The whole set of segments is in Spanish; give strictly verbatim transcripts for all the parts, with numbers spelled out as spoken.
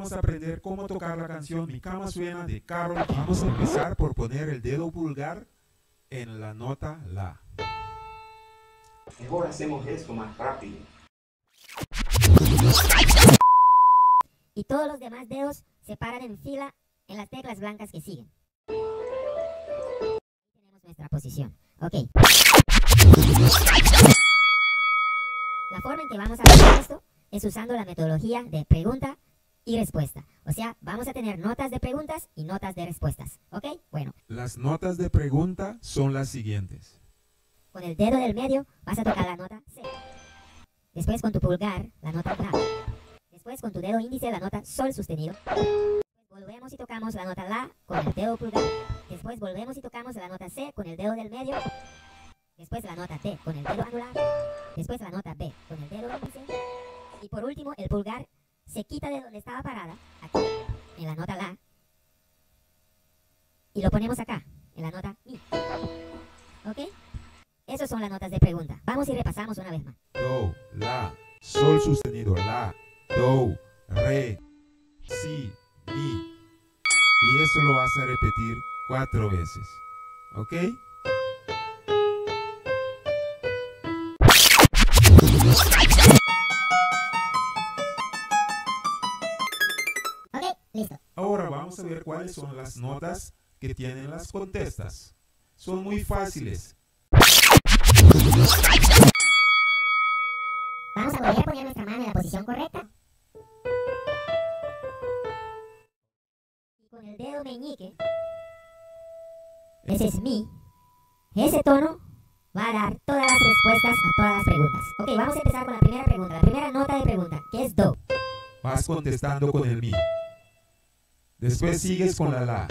vamos a aprender cómo tocar la canción Mi Cama Suena de Karol G. Vamos a empezar por poner el dedo pulgar en la nota La. Mejor hacemos esto más rápido. Y todos los demás dedos se paran en fila en las teclas blancas que siguen. Tenemos nuestra posición. Ok. La forma en que vamos a hacer esto es usando la metodología de pregunta y respuesta. O sea, vamos a tener notas de preguntas y notas de respuestas. ¿Ok? Bueno. Las notas de pregunta son las siguientes. Con el dedo del medio vas a tocar la nota C. Después con tu pulgar la nota La. Después con tu dedo índice la nota Sol sostenido. Volvemos y tocamos la nota La con el dedo pulgar. Después volvemos y tocamos la nota C con el dedo del medio. Después la nota D con el dedo anular. Después la nota B con el dedo índice. Y por último el pulgar se quita de donde estaba parada, aquí, en la nota La. Y lo ponemos acá, en la nota Mi. ¿Ok? Esas son las notas de pregunta. Vamos y repasamos una vez más. Do, La, Sol sostenido, La, Do, Re, Si, Mi. Y eso lo vas a repetir cuatro veces. ¿Ok? Ok, listo. Ahora vamos a ver cuáles son las notas que tienen las contestas. Son muy fáciles. Vamos a volver a poner nuestra mano en la posición correcta. Y con el dedo meñique, ese es Mi, ese tono va a dar todas las respuestas a todas las preguntas. Ok, vamos a empezar con la primera pregunta, la primera nota de pregunta, que es Do. Vas contestando con el Mi. Después sigues con la La.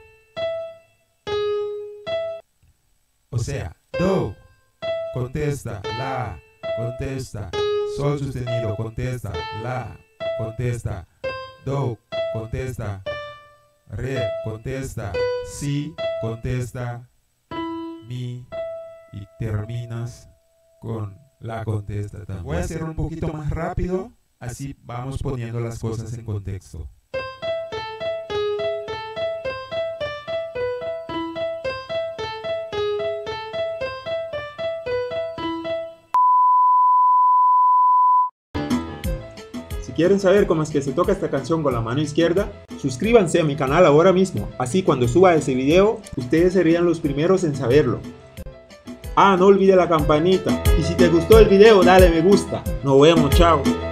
O sea, Do, contesta, La, contesta, Sol sostenido, contesta, La, contesta, Do, contesta, Re, contesta, Si, contesta, Mi, y terminas con La contesta también. Voy a hacerlo un poquito más rápido, así vamos poniendo las cosas en contexto. Si quieren saber cómo es que se toca esta canción con la mano izquierda, suscríbanse a mi canal ahora mismo, así cuando suba ese video, ustedes serían los primeros en saberlo. Ah, no olvide la campanita, y si te gustó el video dale me gusta. Nos vemos, chao.